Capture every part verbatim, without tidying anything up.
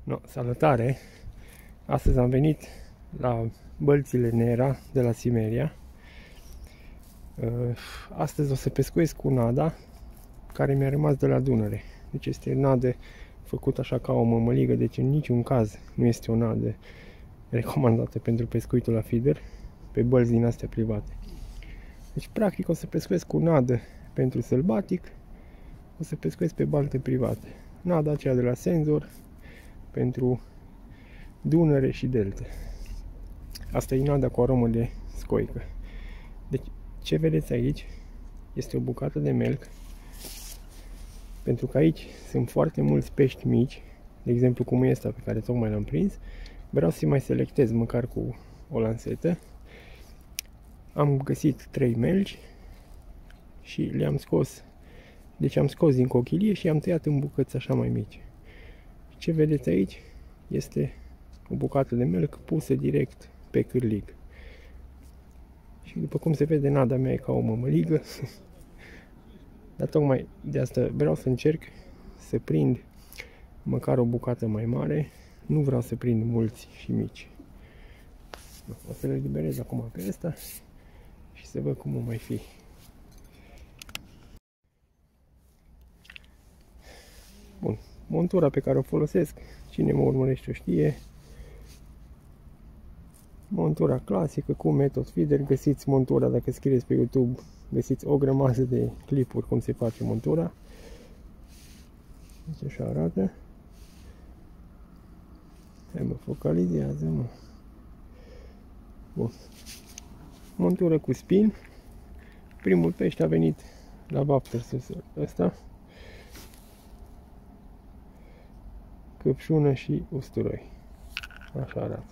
No, salutare! Astăzi am venit la Bălțile Nera de la Simeria. Astăzi o să pescuiesc cu nada care mi-a rămas de la Dunăre. Deci este nadă făcută așa ca o mămăligă, deci în niciun caz nu este o nadă recomandată pentru pescuitul la feeder pe bălți din astea private. Deci practic o să pescuiesc cu nadă pentru sălbatic, o să pescuiesc pe balte private. Nada aceea de la Senzor pentru Dunăre și Delte. Asta e nada cu aromă de scoică. Deci ce vedeți aici este o bucată de melc, pentru că aici sunt foarte mulți pești mici, de exemplu cum e ăsta pe care tocmai l-am prins. Vreau să-i mai selectez măcar cu o lansetă. Am găsit trei melci și le-am scos. Deci am scos din cochilie și am tăiat în bucăți așa mai mici. Ce vedeți aici este o bucată de melc pusă direct pe cârlig. Și după cum se vede, nada mea e ca o mămăligă. Dar tocmai de asta vreau să încerc să prind măcar o bucată mai mare. Nu vreau să prind mulți și mici. O să le liberez acum pe ăsta și să văd cum o mai fi. Bun, montura pe care o folosesc, cine mă urmărește o știe. Montura clasică cu metod feeder. Găsiți montura, dacă scrieți pe YouTube, găsiți o grămadă de clipuri cum se face montura. Deci așa arată. Hai mă, focalizează mă. Bun. Montură cu spin. Primul pește a venit la baptărsul ăsta. Căpșună și usturoi. Așa arată.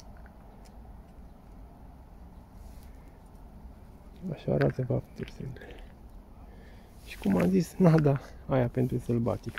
Așa arată baptărsul. Și cum am zis, nada aia pentru sălbatic.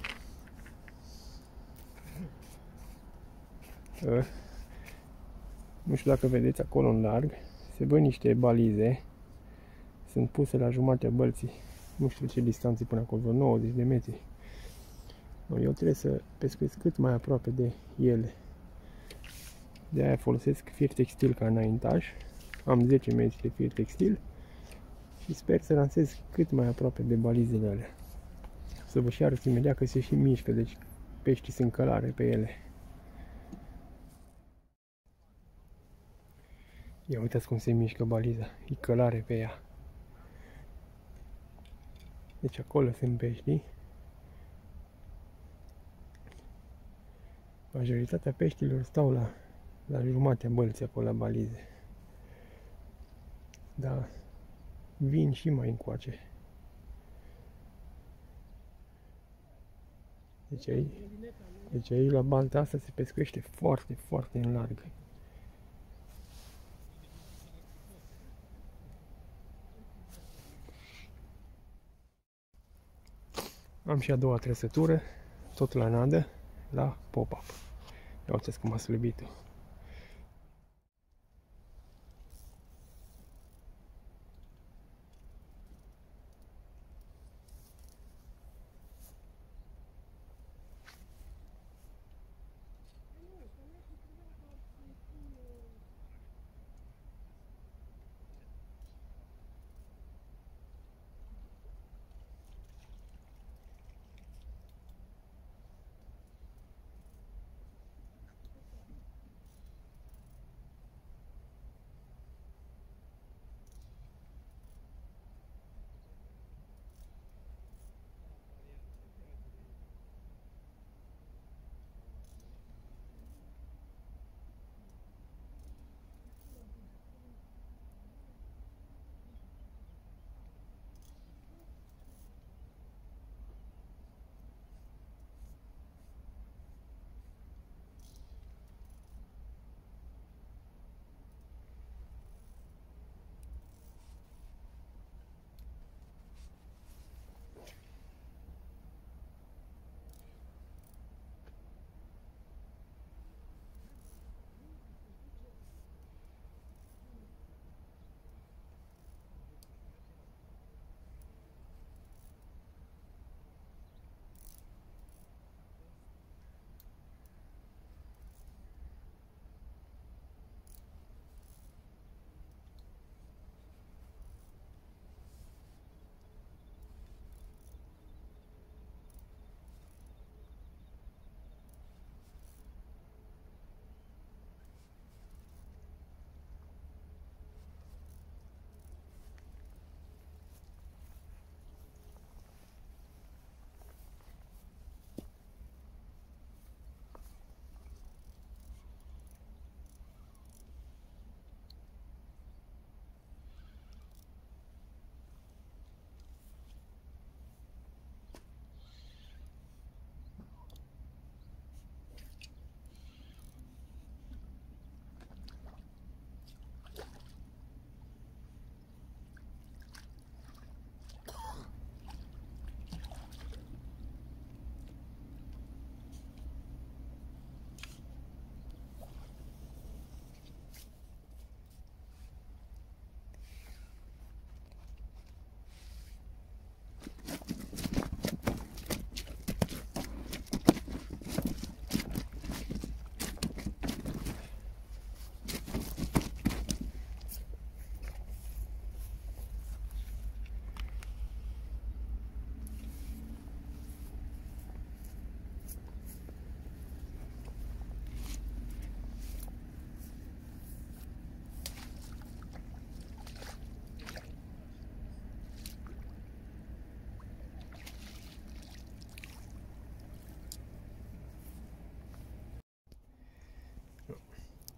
Nu știu dacă vedeți acolo în larg, se văd niște balize. Sunt puse la jumatea bălții. Nu știu ce distanțe până acolo, nouăzeci de metri. Eu trebuie să pescuiesc cât mai aproape de ele. De aia folosesc fir textil ca înaintaș. Am zece metri de fir textil și sper să lansez cât mai aproape de balizele alea. Să vă și arăt imediat că se și mișcă, deci peștii sunt călare pe ele. Ia uitați cum se mișcă baliza, e călare pe ea. Deci acolo sunt peștii. Majoritatea peștilor stau la, la jumatea bălții acolo la balize. Da, vin și mai încoace. Deci aici, deci aici la balta asta se pescuiește foarte, foarte în larg. Am și a doua trăsătură, tot la nadă, la pop-up. Ia uitați cum a slăbit-o.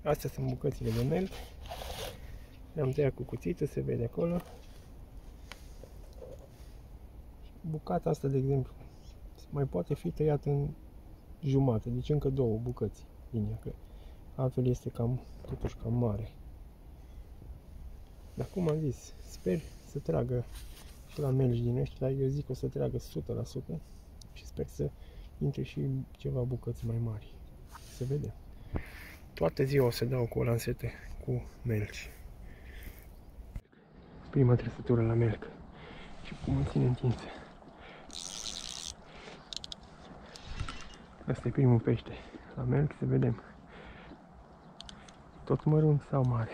Astea sunt bucățile de melc. Le-am tăiat cu cuțită, se vede acolo. Bucata asta, de exemplu, mai poate fi tăiată în jumate, deci încă două bucăți linia, că altfel este cam, totuși cam mare. Dar cum am zis, sper să tragă și la melci din ăștia, eu zic că o să tragă o sută la sută și sper să intre și ceva bucăți mai mari. Să vedem. Toată ziua o să dau cu o lansetă cu melci. Prima trăsătură la melc și cum îl ține întinsă. Asta e primul pește la melc, să vedem. Tot mărunt sau mare?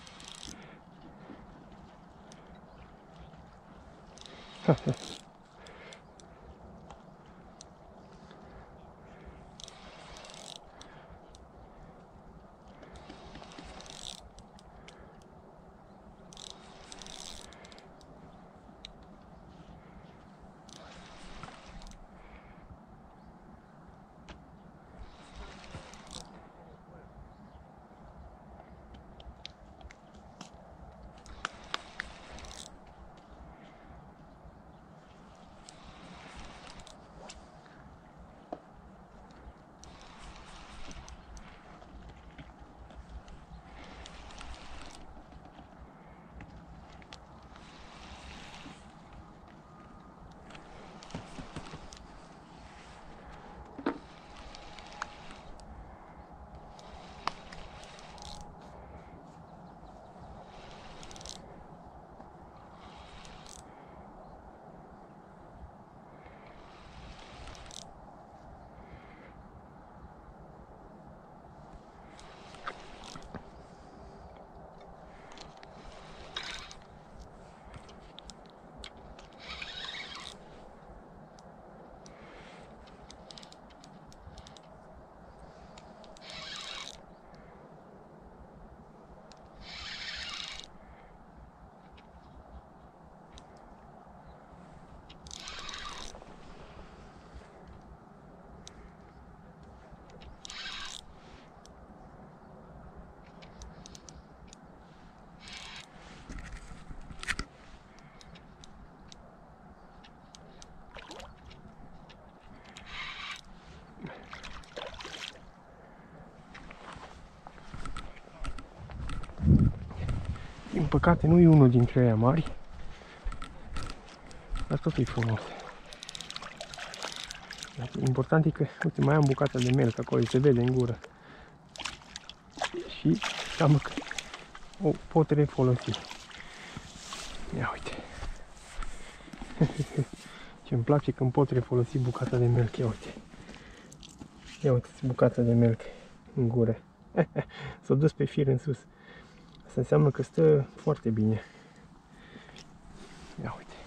Din păcate nu e unul dintre ei mari, dar tot e frumos. Important e că, uite, mai am bucata de melc acolo, se vede în gură. Și înseamnă că o pot refolosi. Ia uite. Ce-mi place când pot refolosi bucata de melc, ia uite. Ia uite bucata de melc în gură. S-a dus pe fir în sus. Asta înseamnă că stă foarte bine. Ia uite.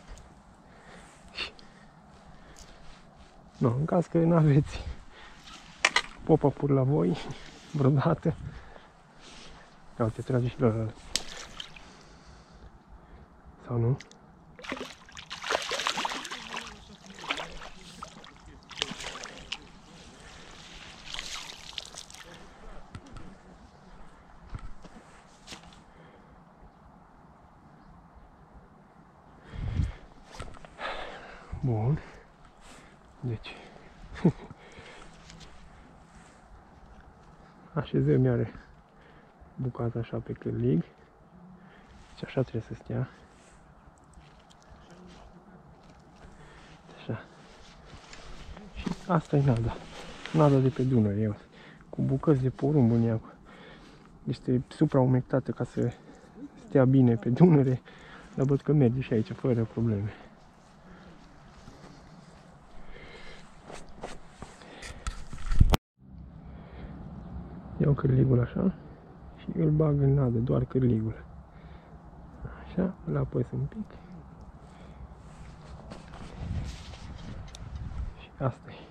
No, în caz că nu aveți pop-up la voi vreodată. Ia uite, trage și la ăla. Sau nu? Bun. Deci așezăm iar bucata așa pe cârlig. Deci așa trebuie să stea. Așa. Și asta e nada. Nada de pe Dunăre, eu. Cu bucăți de porumb în ea. Este supraumectată ca să stea bine pe Dunăre. Dar văd că merge și aici fără probleme. Iau cârligul așa și îl bag în nadă, doar cârligul. Așa, îl apăs un pic. Și asta e.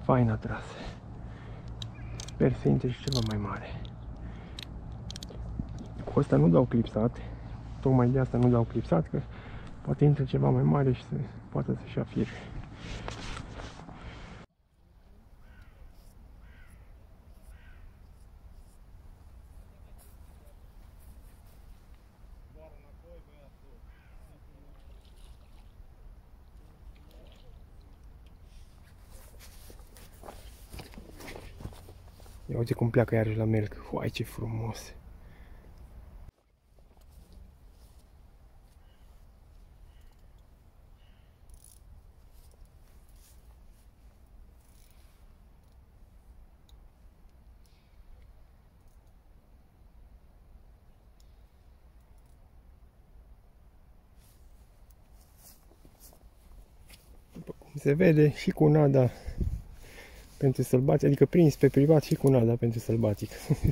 fain atras. Sper să intre și ceva mai mare. Cu ăsta nu dau clipsat. Tocmai de asta nu dau clipsat, că poate intre ceva mai mare și să poate să-și afire. Ia uite cum pleacă iarăși la melc. Uai, ce frumos! După cum se vede, și cu nada pentru sălbatic, adică prins pe privat și cu nada pentru sălbatic.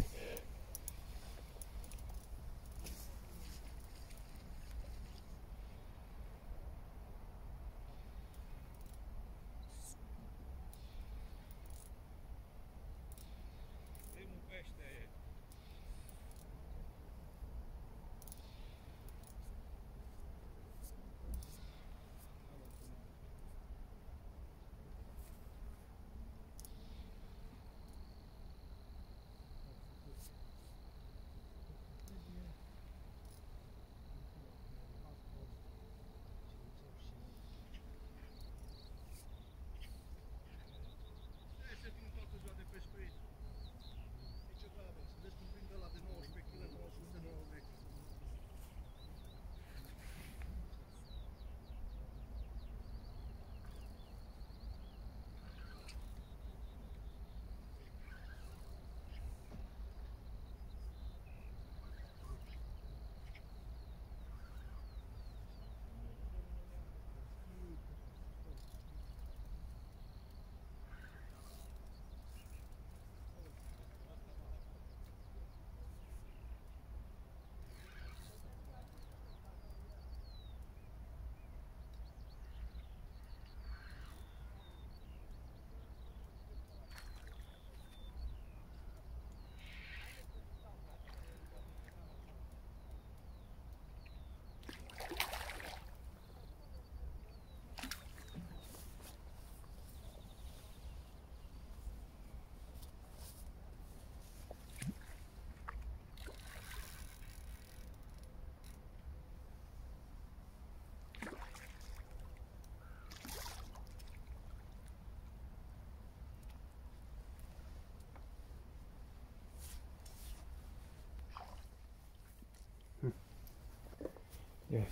Ia.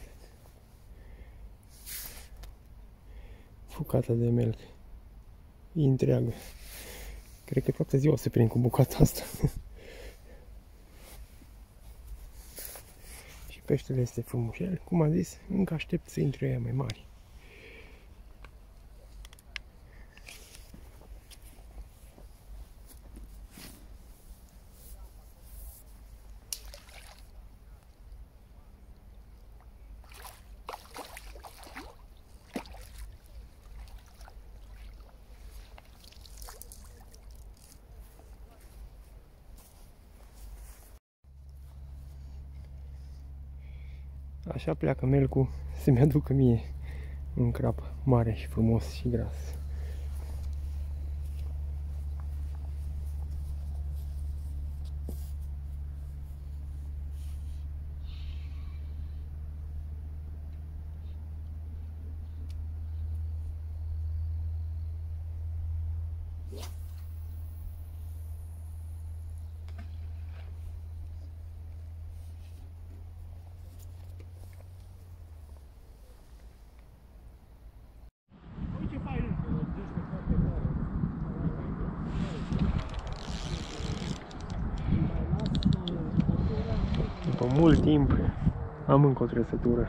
Bucata de melc. E întreagă. Cred că toată ziua se prind cu bucata asta. Și peștele este frumușel. Cum am zis, încă aștept să intre ea mai mari. Așa pleacă melcul să-mi aducă mie un crap mare și frumos și gras. După mult timp am încă o trăsătură.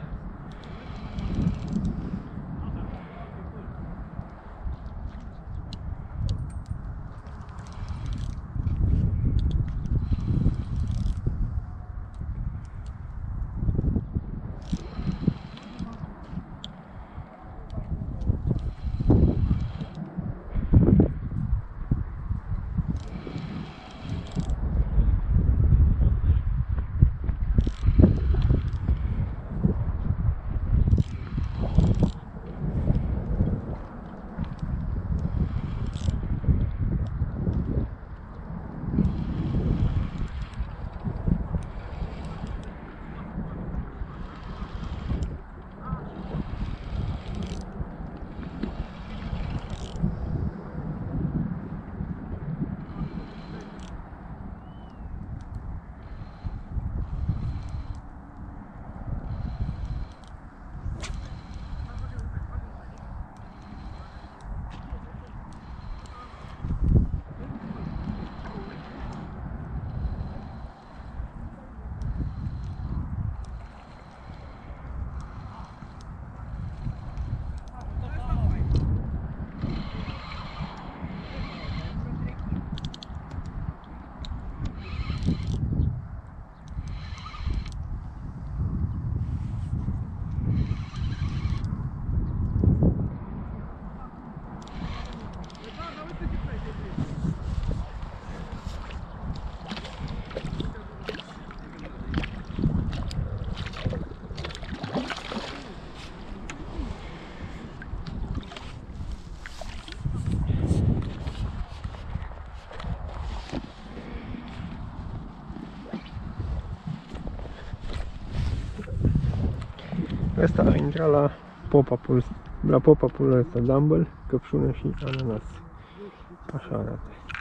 Asta a intrat la pop-up-ul, la pop-up-ul ăsta, Dumble, căpșună și ananas. Așa arată.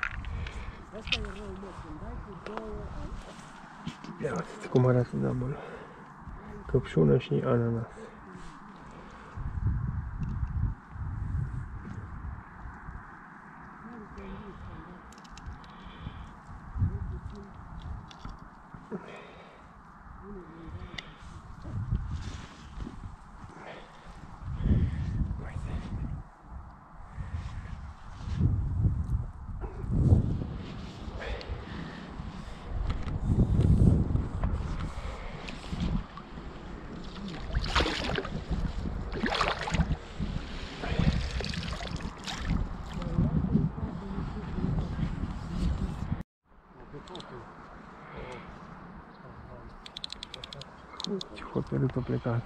Ia uite cum arată Dumble. Căpșună și ananas. Ce hotărât-o plecat.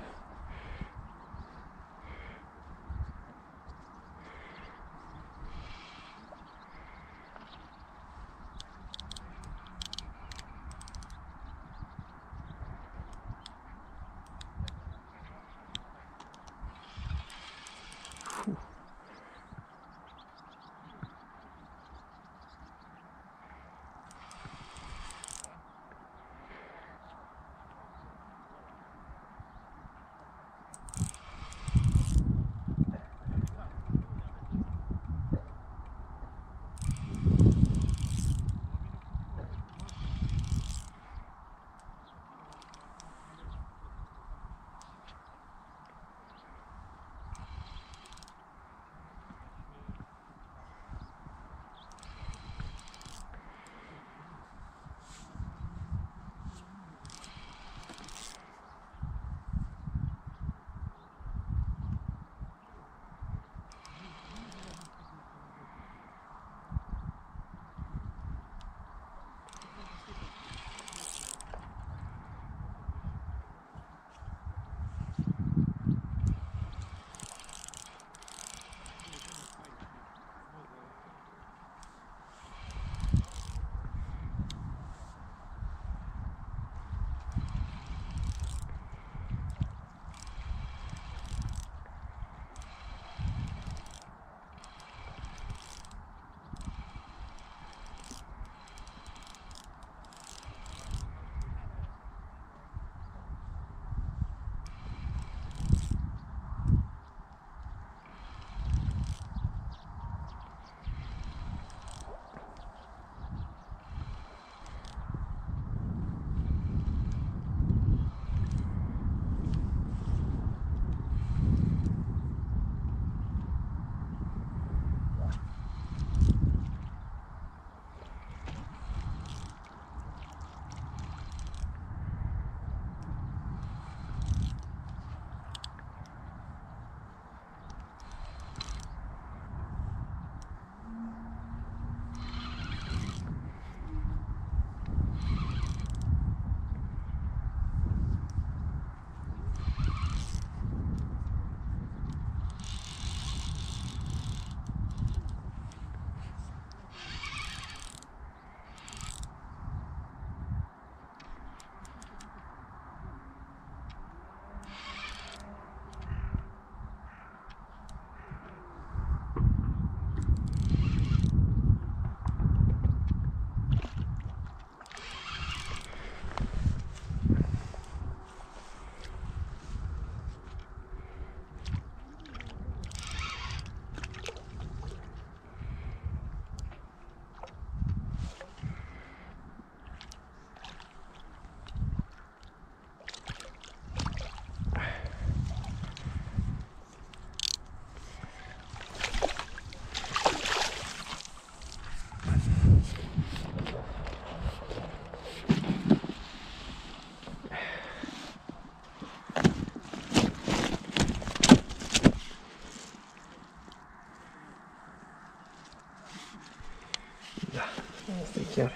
Asta e chiar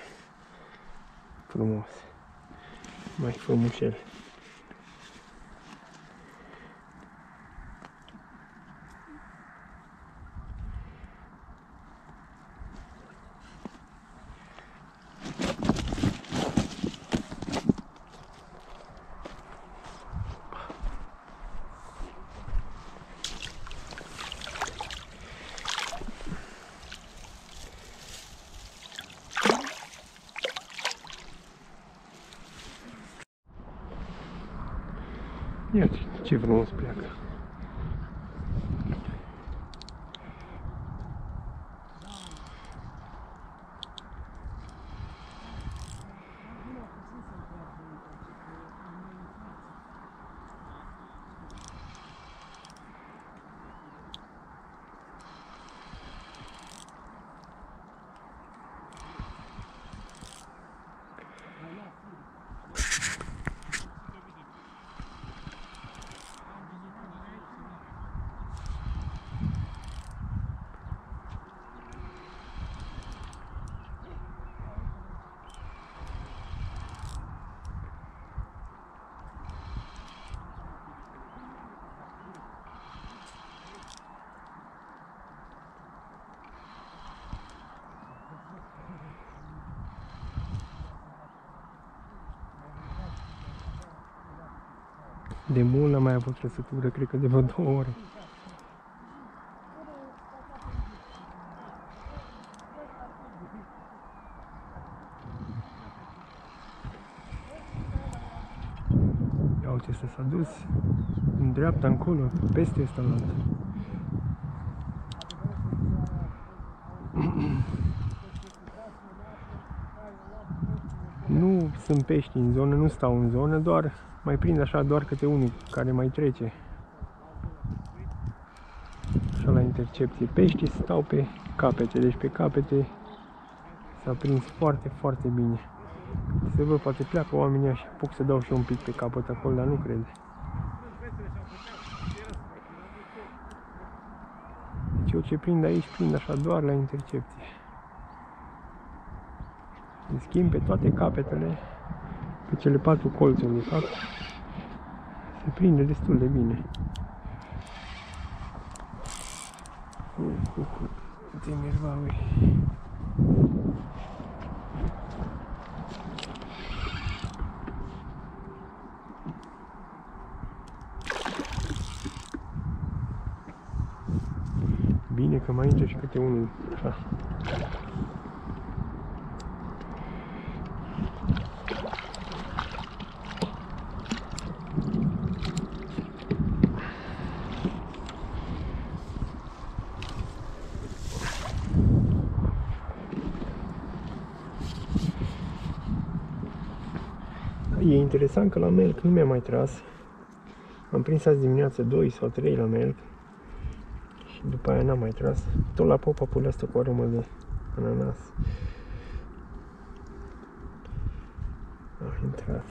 frumos. Mai frumușel. Ia ce frumos pleacă. De mult n-am mai avut trăsătură, cred că de vreo două ore. Ia uite, ăsta s-a dus în dreapta, încolo, peste ăsta la altă. Nu sunt pești în zonă, nu stau în zonă, doar mai prind așa doar câte unul care mai trece. Așa la intercepție. Peștii stau pe capete, deci pe capete s-a prins foarte, foarte bine. Se văd, poate pleacă oamenii așa, apuc să dau și un pic pe capăt acolo, dar nu cred. Deci eu ce prind aici, prind așa doar la intercepție. În schimb, pe toate capetele, pe cele patru colțuri, de fapt, se prinde destul de bine. Uh, uh, uh. Te enerva, ui. Bine că mai intră și câte unul, așa. E interesant că la melc nu mi-a mai tras. Am prins azi dimineață doi sau trei la melc și după aia n-am mai tras. Tot la pop-up-ul ăsta cu aromă de ananas. A intrat.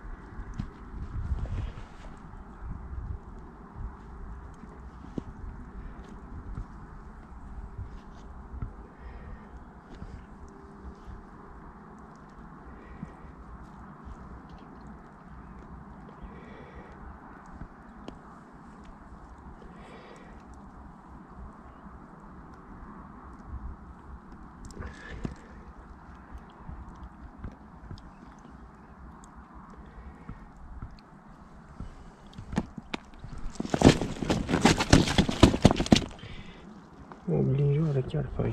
O glinjoară chiar faină.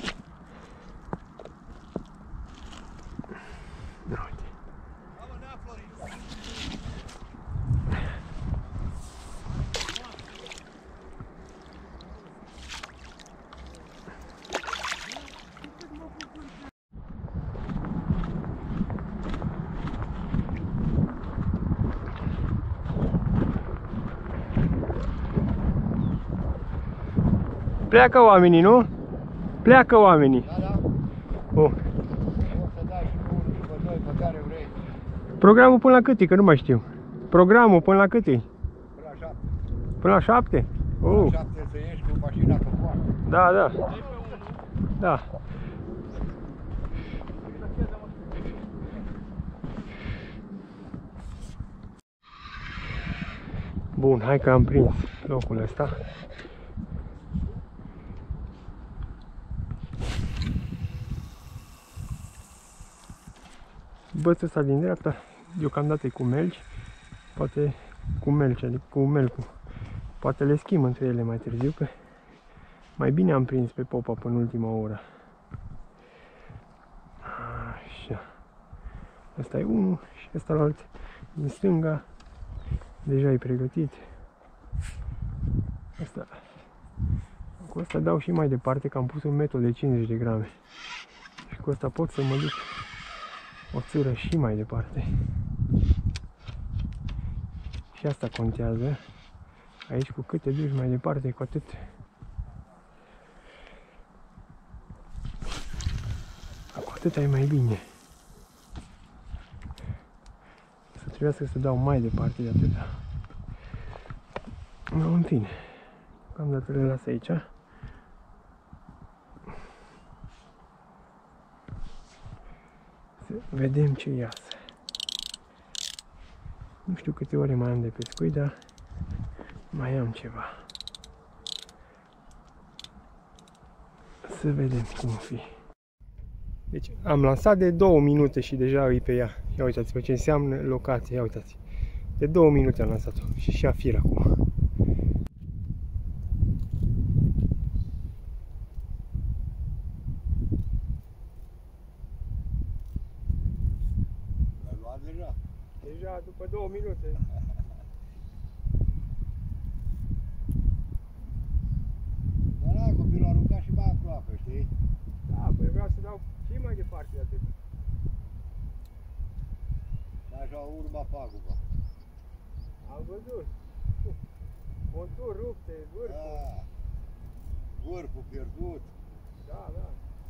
Uite. Pleacă oamenii, nu? Pleacă oamenii. Da, da. Bun. O să dai și pe unul după doi pe care vrei. Programul până la cât e? Că nu mai știu. Programul până la cât e? Până la șapte. Până la șapte? Până la Oh. șapte să ieși cu mașina pe poartă. Da, da. Da. Bun, hai că am prins locul ăsta. Bățul ăsta din dreapta, deocamdată e cu melci, poate cu melci, adică cu melcul. Poate le schimb între ele mai târziu, că mai bine am prins pe pop-up în ultima oră. Așa. Ăsta e unul și ăsta la alt din stânga Deja e pregătit. Asta. Cu asta dau și mai departe, că am pus un metru de cincizeci de grame. Și cu asta pot să mă duc o țără și mai departe. Și asta contează. Aici cu cât te duci mai departe, cu atât cu atât ai mai bine. Să trebuiască să dau mai departe de atâta. No, în fine. Cam dată le las aici. Să vedem ce iasă. Nu știu câte ore mai am de pescuit, dar mai am ceva. Să vedem cum fi. Deci am lansat de două minute și deja îi pe ea. Ia uitați-vă ce înseamnă locație, ia uitați. De două minute am lansat-o și și-a fir acum. Deja? Deja după două minute. Da, da, copilul a aruncat și mai aproape, știi? Da, păi vreau să dau și mai departe de atât. Și așa urma paguba. Am văzut. Conturi rupte, vârful. Da. Vârful pierdut. Da, da.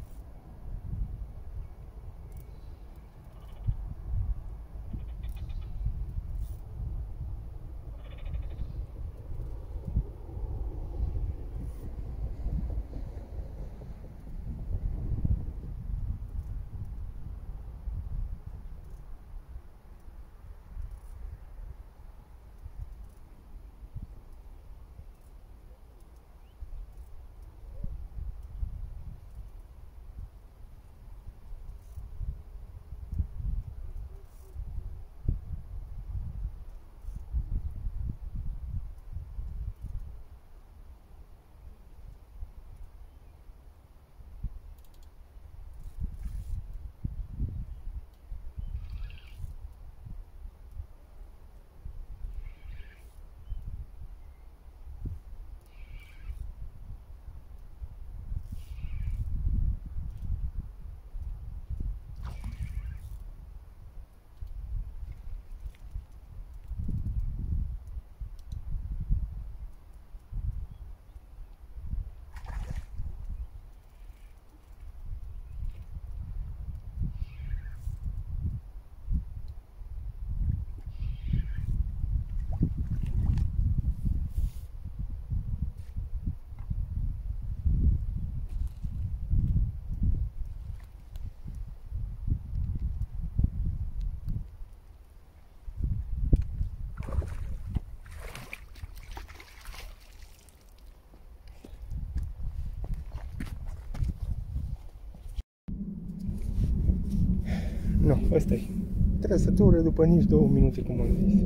Nu, ăsta e. Trăsătură după nici două minute, cum am zis.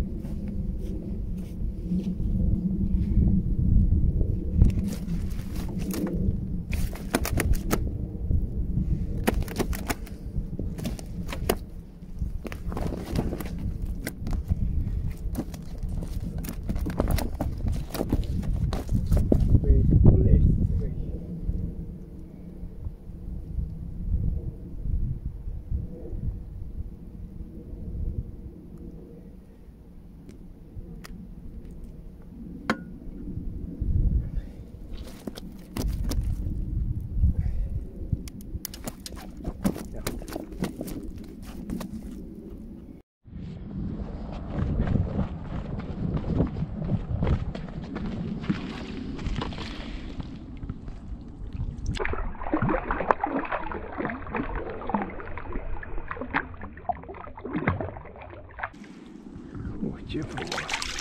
Ce frumos!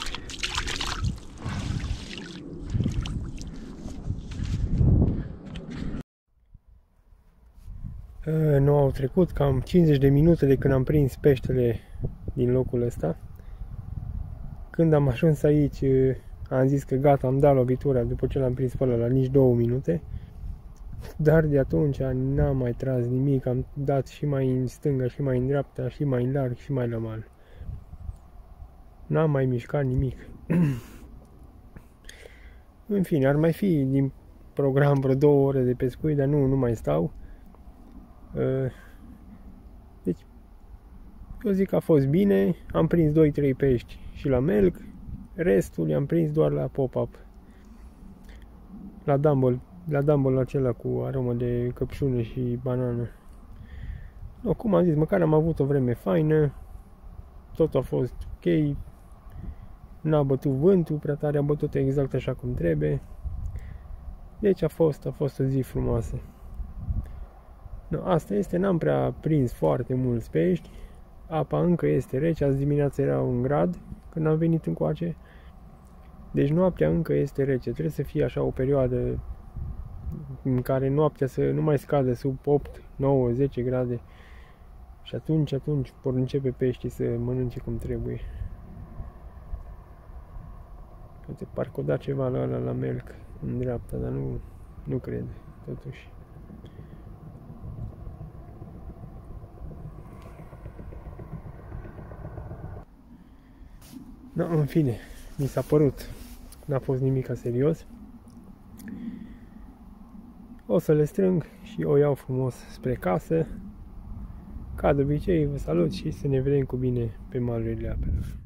Nu au trecut cam cincizeci de minute de când am prins peștele din locul ăsta. Când am ajuns aici, am zis că gata, am dat lovitura după ce l-am prins pe ăla la nici două minute. Dar de atunci n-am mai tras nimic, am dat și mai în stânga, și mai în dreapta, și mai în larg, și mai la mal. N-am mai mișcat nimic. În fine, ar mai fi din program vreo două ore de pescuit, dar nu, nu mai stau. Deci, eu zic că a fost bine. Am prins doi trei pești și la melc. Restul i-am prins doar la pop-up. La dumble, la dumble acela cu aromă de căpșună și banană. No, cum am zis, măcar am avut o vreme faină. Totul a fost ok. N-a bătut vântul prea tare, a bătut exact așa cum trebuie. Deci a fost, a fost o zi frumoasă. No, asta este, n-am prea prins foarte mulți pești. Apa încă este rece, azi dimineața era un grad când am venit încoace. Deci noaptea încă este rece, trebuie să fie așa o perioadă în care noaptea să nu mai scadă sub opt, nouă, zece grade. Și atunci, atunci vor începe peștii să mănânce cum trebuie. Uite, parcă o da ceva la ăla la melc în dreapta, dar nu, nu cred, totuși. No, în fine, mi s-a părut, n-a fost nimic serios. O să le strâng și o iau frumos spre casă. Ca de obicei, vă salut și să ne vedem cu bine pe malurile apelor.